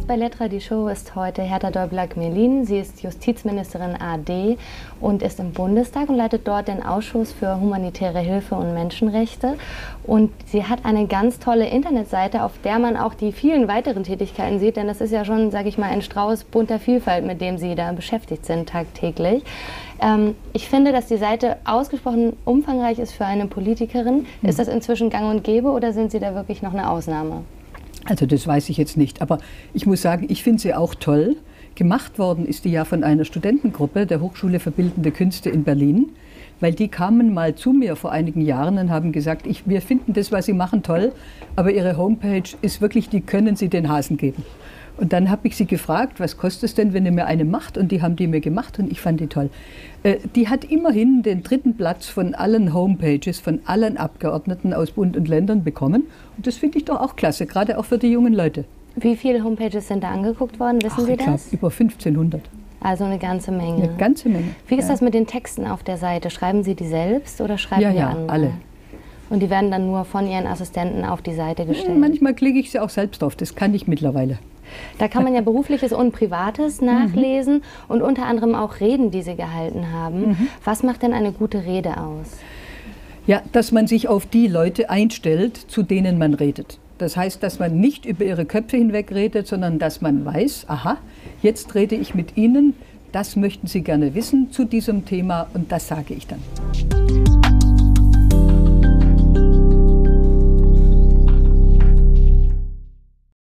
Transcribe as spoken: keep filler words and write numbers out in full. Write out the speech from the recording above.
bei Lettra die Show ist heute Hertha Däubler-Gmelin. Sie ist Justizministerin A D und ist im Bundestag und leitet dort den Ausschuss für humanitäre Hilfe und Menschenrechte. Und sie hat eine ganz tolle Internetseite, auf der man auch die vielen weiteren Tätigkeiten sieht, denn das ist ja schon, sage ich mal, ein Strauß bunter Vielfalt, mit dem Sie da beschäftigt sind tagtäglich. Ähm, ich finde, dass die Seite ausgesprochen umfangreich ist für eine Politikerin. Hm. Ist das inzwischen gang und gäbe oder sind Sie da wirklich noch eine Ausnahme? Also das weiß ich jetzt nicht, aber ich muss sagen, ich finde sie auch toll. Gemacht worden ist die ja von einer Studentengruppe der Hochschule für Bildende Künste in Berlin, weil die kamen mal zu mir vor einigen Jahren und haben gesagt, ich, wir finden das, was Sie machen, toll, aber Ihre Homepage ist wirklich, die können Sie den Hasen geben. Und dann habe ich sie gefragt, was kostet es denn, wenn ihr mir eine macht? Und die haben die mir gemacht und ich fand die toll. Äh, die hat immerhin den dritten Platz von allen Homepages, von allen Abgeordneten aus Bund und Ländern bekommen. Und das finde ich doch auch klasse, gerade auch für die jungen Leute. Wie viele Homepages sind da angeguckt worden, wissen Ach, Sie ich glaub, das? Über fünfzehnhundert. Also eine ganze Menge. Eine ganze Menge. Wie ist ja. das mit den Texten auf der Seite? Schreiben Sie die selbst oder schreiben ja, die ja, andere? alle. Und die werden dann nur von Ihren Assistenten auf die Seite gestellt? Manchmal klicke ich sie auch selbst auf, das kann ich mittlerweile. Da kann man ja Berufliches und Privates nachlesen mhm. und unter anderem auch Reden, die Sie gehalten haben. Mhm. Was macht denn eine gute Rede aus? Ja, dass man sich auf die Leute einstellt, zu denen man redet. Das heißt, dass man nicht über ihre Köpfe hinweg redet, sondern dass man weiß, aha, jetzt rede ich mit Ihnen, das möchten Sie gerne wissen zu diesem Thema und das sage ich dann.